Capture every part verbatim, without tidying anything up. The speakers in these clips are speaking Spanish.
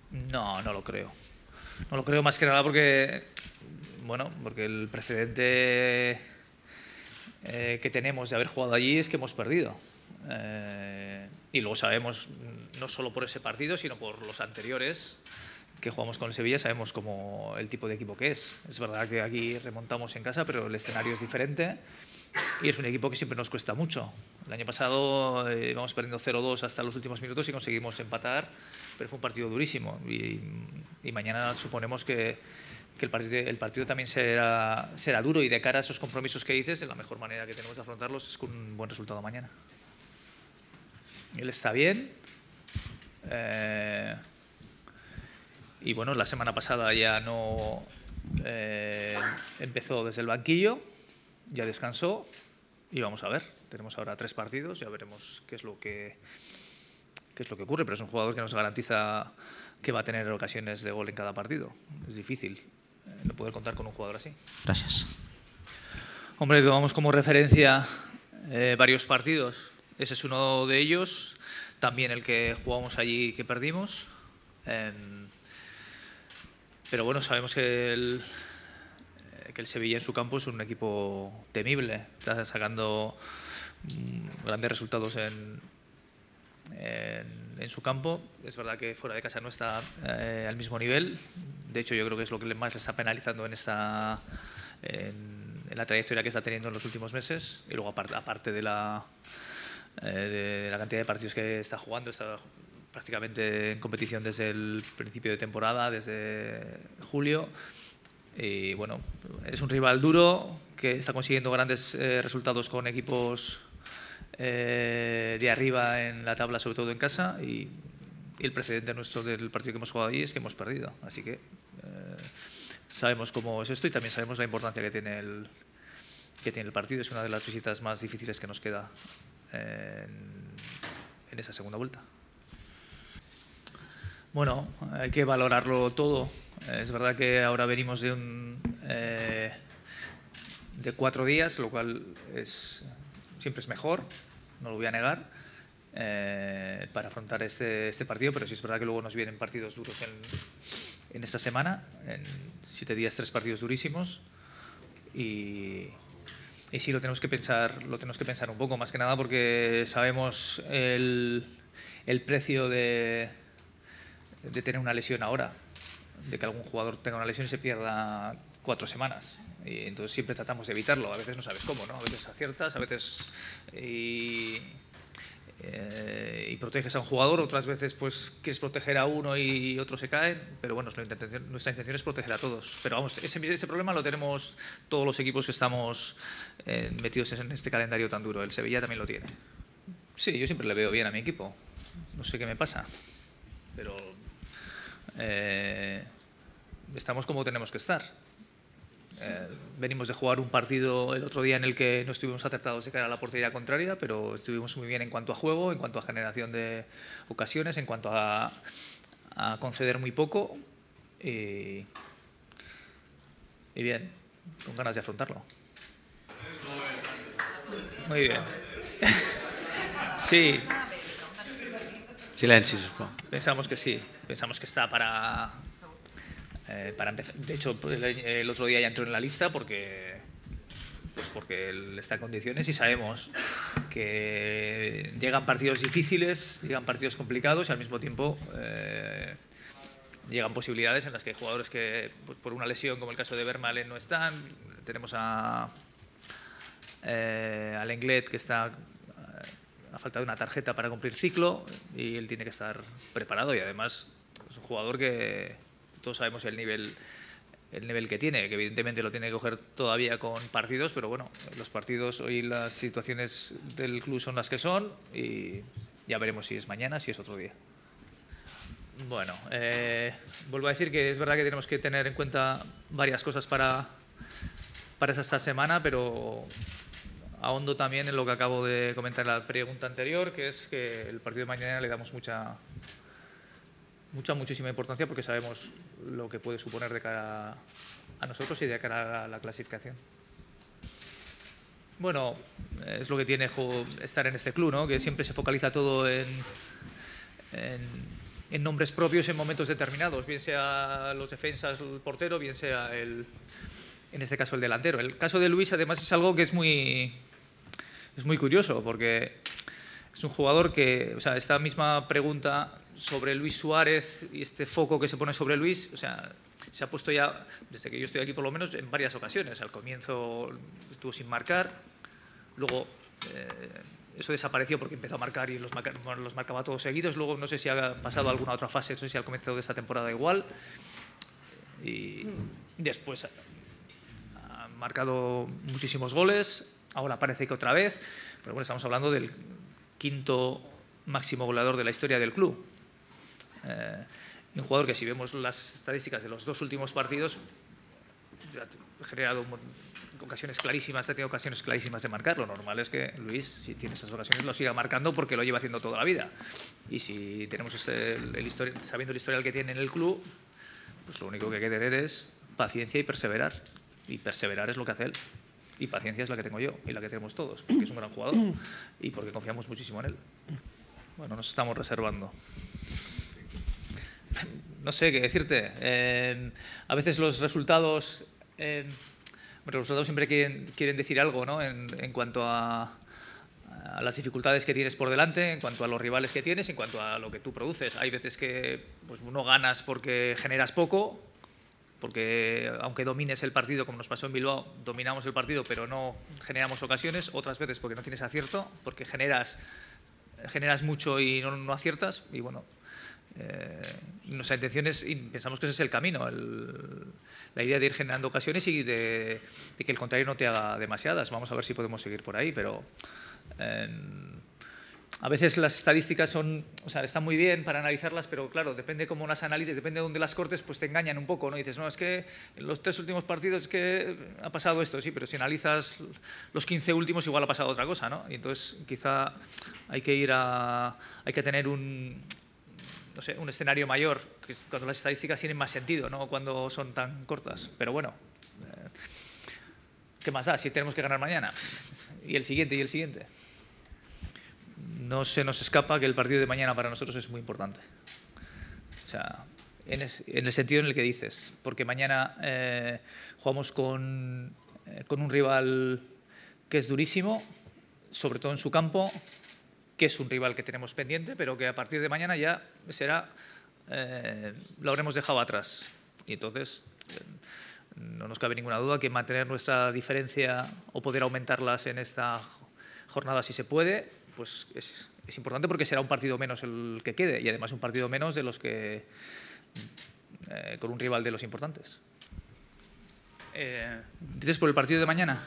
No, no lo creo. No lo creo más que nada porque, bueno, porque el precedente eh, que tenemos de haber jugado allí es que hemos perdido. Eh, y luego sabemos, no solo por ese partido, sino por los anteriores que jugamos con el Sevilla, sabemos cómo el tipo de equipo que es. Es verdad que aquí remontamos en casa, pero el escenario es diferente y es un equipo que siempre nos cuesta mucho. El año pasado eh, íbamos perdiendo cero dos hasta los últimos minutos y conseguimos empatar, pero fue un partido durísimo. Y, y mañana suponemos que, que el, partido, el partido también será, será duro, y de cara a esos compromisos que dices, la mejor manera que tenemos de afrontarlos es con un buen resultado mañana. Él está bien. Eh, y bueno, la semana pasada ya no eh, empezó desde el banquillo, ya descansó y vamos a ver. Tenemos ahora tres partidos, ya veremos qué es lo que, qué es lo que ocurre, pero es un jugador que nos garantiza que va a tener ocasiones de gol en cada partido. Es difícil eh, no poder contar con un jugador así. Gracias. Hombre, tomamos como referencia eh, varios partidos. Ese es uno de ellos. También el que jugamos allí que perdimos. Eh, pero bueno, sabemos que el, eh, que el Sevilla en su campo es un equipo temible. Está sacando mm, grandes resultados en, en, en su campo. Es verdad que fuera de casa no está eh, al mismo nivel. De hecho, yo creo que es lo que más le está penalizando en esta... En, en la trayectoria que está teniendo en los últimos meses. Y luego, aparte, aparte de, la, eh, de la cantidad de partidos que está jugando, está prácticamente en competición desde el principio de temporada, desde julio. Y bueno, es un rival duro que está consiguiendo grandes eh, resultados con equipos eh, de arriba en la tabla, sobre todo en casa. Y, y el precedente nuestro del partido que hemos jugado allí es que hemos perdido. Así que... Eh, sabemos cómo es esto y también sabemos la importancia que tiene el, que tiene el partido. Es una de las visitas más difíciles que nos queda en, en esa segunda vuelta. Bueno, hay que valorarlo todo. Es verdad que ahora venimos de, un, eh, de cuatro días, lo cual es, siempre es mejor, no lo voy a negar, eh, para afrontar este, este partido, pero sí es verdad que luego nos vienen partidos duros en... en esta semana, en siete días, tres partidos durísimos, y, y sí lo tenemos que pensar, lo tenemos que pensar un poco, más que nada porque sabemos el, el precio de, de tener una lesión ahora, de que algún jugador tenga una lesión y se pierda cuatro semanas. Y entonces siempre tratamos de evitarlo. A veces no sabes cómo, ¿no? A veces aciertas, a veces... Y, Eh, y proteges a un jugador, otras veces pues quieres proteger a uno y otro se cae, pero bueno, nuestra intención, nuestra intención es proteger a todos. Pero vamos, ese, ese problema lo tenemos todos los equipos que estamos eh, metidos en este calendario tan duro. El Sevilla también lo tiene. Sí, yo siempre le veo bien a mi equipo. No sé qué me pasa, pero eh, estamos como tenemos que estar. Eh, venimos de jugar un partido el otro día en el que no estuvimos acertados de cara a la portería contraria, pero estuvimos muy bien en cuanto a juego, en cuanto a generación de ocasiones, en cuanto a, a conceder muy poco y, y bien, con ganas de afrontarlo. Muy bien. Sí. Silenci, sisplau. Pensamos que sí, pensamos que está para... Eh, para empezar. De hecho, el, el otro día ya entró en la lista porque, pues porque él está en condiciones y sabemos que llegan partidos difíciles, llegan partidos complicados y al mismo tiempo eh, llegan posibilidades en las que hay jugadores que pues, por una lesión, como el caso de Vermaelen, no están. Tenemos a, eh, al Lenglet, que está a falta de una tarjeta para cumplir ciclo y él tiene que estar preparado y además es un jugador que... Todos sabemos el nivel, el nivel que tiene, que evidentemente lo tiene que coger todavía con partidos, pero bueno, los partidos, hoy las situaciones del club son las que son y ya veremos si es mañana, si es otro día. Bueno, eh, vuelvo a decir que es verdad que tenemos que tener en cuenta varias cosas para, para esta semana, pero ahondo también en lo que acabo de comentar en la pregunta anterior, que es que el partido de mañana le damos mucha... mucha, muchísima importancia porque sabemos lo que puede suponer de cara a nosotros y de cara a la clasificación. Bueno, es lo que tiene estar en este club, ¿no? Que siempre se focaliza todo en, en, en nombres propios en momentos determinados, bien sea los defensas, el portero, bien sea el, en este caso el delantero. El caso de Luis además es algo que es muy, es muy curioso, porque es un jugador que, o sea, esta misma pregunta sobre Luis Suárez y este foco que se pone sobre Luis, o sea, se ha puesto ya, desde que yo estoy aquí por lo menos, en varias ocasiones. Al comienzo estuvo sin marcar, luego eh, eso desapareció porque empezó a marcar y los, marca, los marcaba todos seguidos. Luego no sé si ha pasado alguna otra fase, no sé si al comienzo de esta temporada igual. Y después ha marcado muchísimos goles, ahora parece que otra vez, pero bueno, estamos hablando del quinto máximo goleador de la historia del club. Eh, un jugador que, si vemos las estadísticas de los dos últimos partidos, ha generado ocasiones clarísimas, ha tenido ocasiones clarísimas de marcar. Lo normal es que Luis, si tiene esas ocasiones, lo siga marcando porque lo lleva haciendo toda la vida. Y si tenemos este, el, el histori- sabiendo el historial que tiene en el club, pues lo único que hay que tener es paciencia y perseverar. Y perseverar es lo que hace él. Y paciencia es la que tengo yo y la que tenemos todos, porque es un gran jugador y porque confiamos muchísimo en él. Bueno, nos estamos reservando. No sé qué decirte. Eh, a veces los resultados, eh, bueno, los resultados siempre quieren, quieren decir algo, ¿no? En, en cuanto a, a las dificultades que tienes por delante, en cuanto a los rivales que tienes, en cuanto a lo que tú produces. Hay veces que pues, no ganas porque generas poco, porque aunque domines el partido, como nos pasó en Bilbao, dominamos el partido pero no generamos ocasiones. Otras veces porque no tienes acierto, porque generas, generas mucho y no, no aciertas. Y bueno, eh, nuestra intención es, y pensamos que ese es el camino, el, la idea de ir generando ocasiones y de, de que el contrario no te haga demasiadas. Vamos a ver si podemos seguir por ahí, pero eh, a veces las estadísticas son, o sea, están muy bien para analizarlas, pero claro, depende cómo las analices, depende de dónde las cortes, pues te engañan un poco, ¿no? Y dices, no, es que en los tres últimos partidos es que ha pasado esto, sí, pero si analizas los quince últimos igual ha pasado otra cosa, ¿no? Y entonces quizá hay que ir a, hay que tener un, no sé, un escenario mayor, que es cuando las estadísticas tienen más sentido, no cuando son tan cortas. Pero bueno, eh, ¿qué más da si tenemos que ganar mañana? Y el siguiente, y el siguiente. No se nos escapa que el partido de mañana para nosotros es muy importante. O sea, en, es, en el sentido en el que dices, porque mañana eh, jugamos con, eh, con un rival que es durísimo, sobre todo en su campo, que es un rival que tenemos pendiente, pero que a partir de mañana ya será, eh, lo habremos dejado atrás. Y entonces eh, no nos cabe ninguna duda que mantener nuestra diferencia o poder aumentarlas en esta jornada si se puede, pues es, es importante, porque será un partido menos el que quede y además un partido menos de los que eh, con un rival de los importantes. Eh, ¿Dices por el partido de mañana?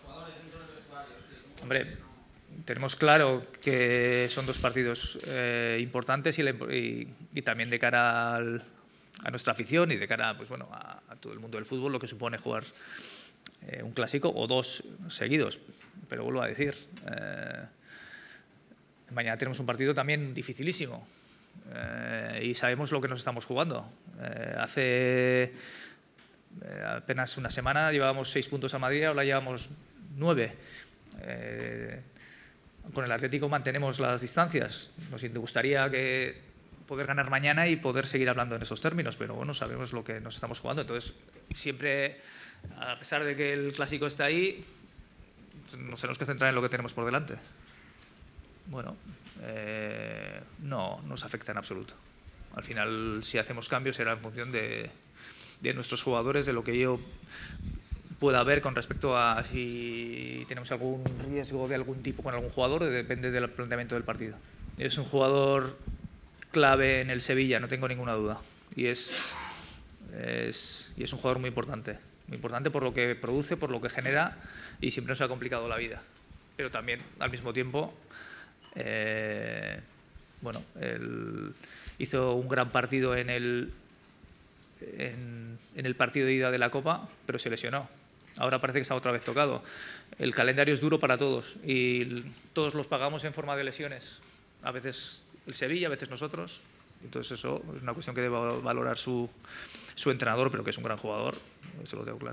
Hombre, tenemos claro que son dos partidos eh, importantes y, y, y también de cara al, a nuestra afición y de cara, pues, bueno, a, a todo el mundo del fútbol, lo que supone jugar eh, un clásico o dos seguidos. Pero vuelvo a decir, eh, mañana tenemos un partido también dificilísimo eh, y sabemos lo que nos estamos jugando. Eh, hace eh, apenas una semana llevábamos seis puntos a Madrid, ahora llevamos nueve. Eh, con el Atlético mantenemos las distancias. Nos gustaría que poder ganar mañana y poder seguir hablando en esos términos, pero bueno, sabemos lo que nos estamos jugando. Entonces, siempre, a pesar de que el clásico está ahí, nos tenemos que centrar en lo que tenemos por delante. Bueno, eh, no nos afecta en absoluto. Al final, si hacemos cambios, será en función de, de nuestros jugadores, de lo que yo pueda haber con respecto a si tenemos algún riesgo de algún tipo con algún jugador, depende del planteamiento del partido. Es un jugador clave en el Sevilla, no tengo ninguna duda. Y es, es, y es un jugador muy importante. Muy importante por lo que produce, por lo que genera, y siempre nos ha complicado la vida. Pero también, al mismo tiempo, eh, bueno, él hizo un gran partido en el, en, en el partido de ida de la Copa, pero se lesionó. Ahora parece que está otra vez tocado. El calendario es duro para todos y todos los pagamos en forma de lesiones. A veces el Sevilla, a veces nosotros. Entonces eso es una cuestión que debe valorar su, su entrenador, pero que es un gran jugador, eso lo tengo claro.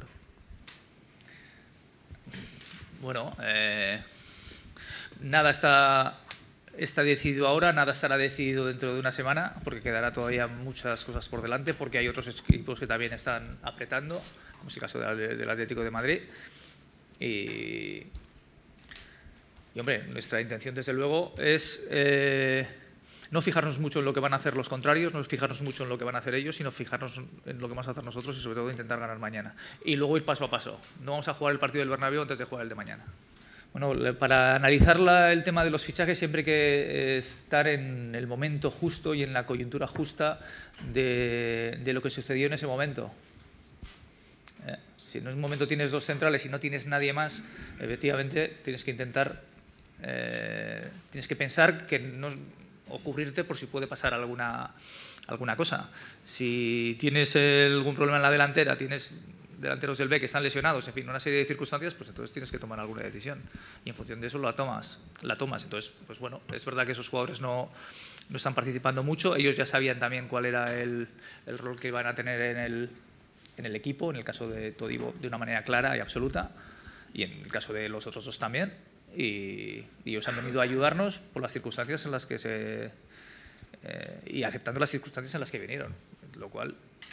Bueno, eh, nada está está decidido ahora, nada estará decidido dentro de una semana, porque quedará todavía muchas cosas por delante, porque hay otros equipos que también están apretando, como es el caso del Atlético de Madrid. Y, y hombre, nuestra intención desde luego es eh, no fijarnos mucho en lo que van a hacer los contrarios, no fijarnos mucho en lo que van a hacer ellos, sino fijarnos en lo que vamos a hacer nosotros y sobre todo intentar ganar mañana. Y luego ir paso a paso. No vamos a jugar el partido del Bernabéu antes de jugar el de mañana. Bueno, para analizar la, el tema de los fichajes siempre hay que estar en el momento justo y en la coyuntura justa de, de lo que sucedió en ese momento. Eh, si en un momento tienes dos centrales y no tienes nadie más, efectivamente tienes que intentar, eh, tienes que pensar que no, o cubrirte por si puede pasar alguna, alguna cosa. Si tienes algún problema en la delantera, tienes delanteros del B que están lesionados, en fin, una serie de circunstancias, pues entonces tienes que tomar alguna decisión y en función de eso la tomas. La tomas. Entonces, pues bueno, es verdad que esos jugadores no, no están participando mucho, ellos ya sabían también cuál era el, el rol que iban a tener en el, en el equipo, en el caso de Todibo de una manera clara y absoluta y en el caso de los otros dos también, y, y ellos han venido a ayudarnos por las circunstancias en las que se... Eh, y aceptando las circunstancias en las que vinieron, lo cual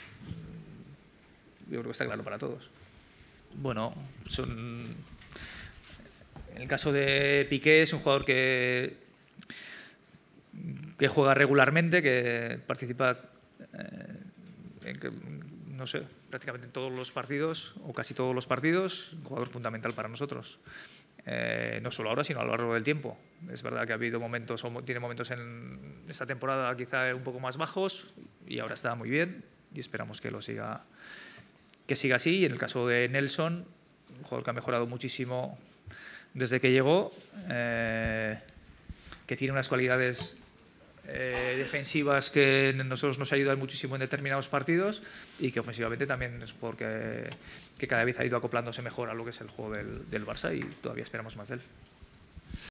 yo creo que está claro para todos. Bueno, son, en el caso de Piqué es un jugador que, que juega regularmente, que participa eh, en que, no sé, prácticamente en todos los partidos o casi todos los partidos, un jugador fundamental para nosotros. Eh, no solo ahora, sino a lo largo del tiempo. Es verdad que ha habido momentos, o tiene momentos en esta temporada quizá un poco más bajos y ahora está muy bien y esperamos que lo siga que siga así. Y en el caso de Nelson, un jugador que ha mejorado muchísimo desde que llegó, eh, que tiene unas cualidades eh, defensivas que a nosotros nos ayudan muchísimo en determinados partidos y que ofensivamente también es un jugador que, que cada vez ha ido acoplándose mejor a lo que es el juego del, del Barça y todavía esperamos más de él.